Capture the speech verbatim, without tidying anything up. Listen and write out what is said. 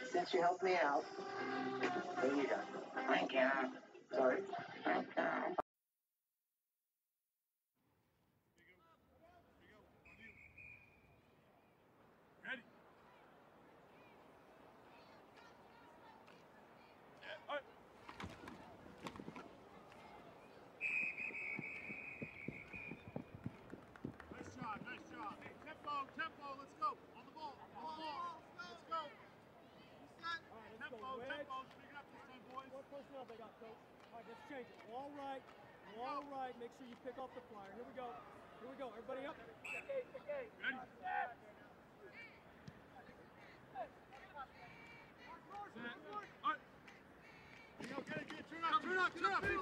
Since you helped me out, there you go. Thank you. Sorry. Thank you. Ready? Yeah, all right. Nice job, nice job. Hey, tempo, tempo, let's go. On the ball, on the ball. Let's go. All right, let's tempo, go. tempo, pick it up this time, boys. What personnel they got, coach? All right, let's change it. All right, all right. Make sure you pick off the flyer. Here we go. Here we go. Everybody up. Ready? Set. All right. Here you go, get it, get it. Turn up, turn up, turn up.